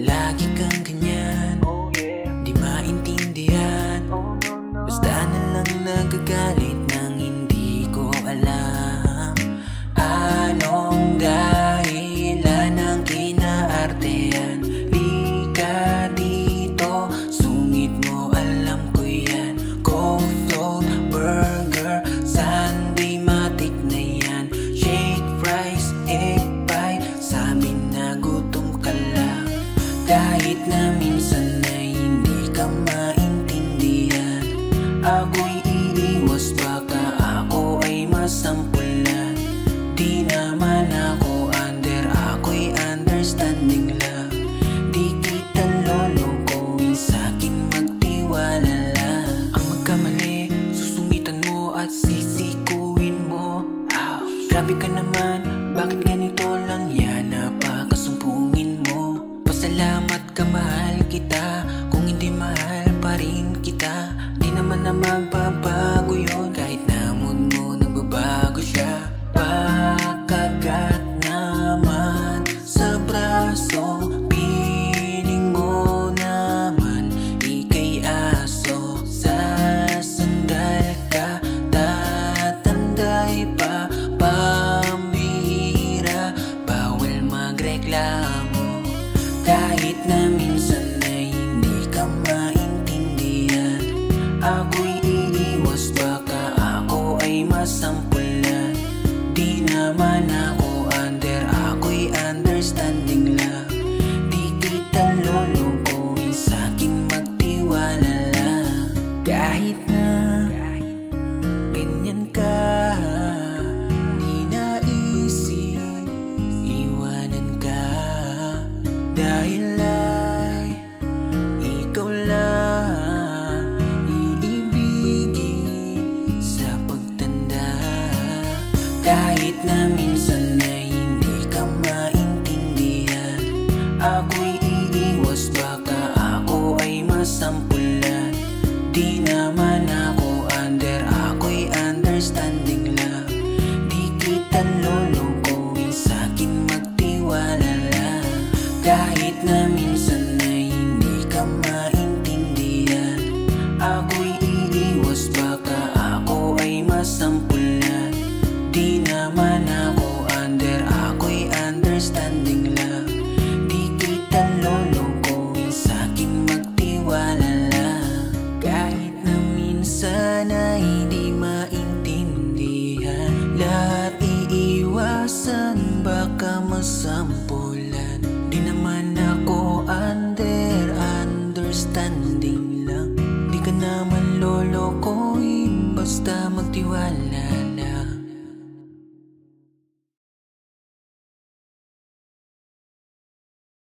lagi kang ganyan, di maintindihan. Basta na lang nagagalit nang hindi ko alam anong dahilan ng kinaartehan. Lika dito, sungit mo, alam ko yan. Cold float, burger, sundae, matik na yan. Shake, fries, egg pie, sabi na gutom ka lang. Kahit na minsan ay hindi ka maintindihan, ako'y iiwas, baka ako ay masampulan. Di naman ako under, ako'y understanding lang. Di kita lolokohin, sa'kin magtiwala lang. Ang magkamali, susungitan mo at sisikuin mo. Grabe ka naman, bakit ganito lang yan? Napakasumpungin mo. Pasalamat ka, mahal kita. Kung hindi mahal pa rin kita, di naman na magbabago yun. Kahit na mood mo nagbabago siya. Pagkagat naman sa braso, piling mo naman ika'y aso. Sasandal ka, tatanda'y pa, pambihira, bawal magreklamo. Kahit na minsan ay hindi ka maintindihan, ako'y iiwas, baka ako ay masampulan. Di naman ako under, ako'y understanding lang. Di kita lolokohin, sa'kin magtiwala lang. Kahit na ganyan ka, di naisip iwanan ka. Dahil ay ikaw lang iibigin sa pagtanda. Kahit na minsan ay hindi ka maintindihan, ako'y iiwas, baka ako ay masampulan. Di naman ako under, ako'y understanding lang. Di kita lolokohin, sa'kin magtiwala lang. Kahit na minsan ay hindi ka maintindihan, ako'y iiwas, baka ako ay masampulan. Di naman ako under, ako'y understanding lang. Di kita lolokohin, sa'kin magtiwala lang. Kahit na minsan ay di maintindihan, lahat iiwasan, baka masampulan. Di naman ako under, understanding lang. Di ka naman lolokohin, basta magtiwala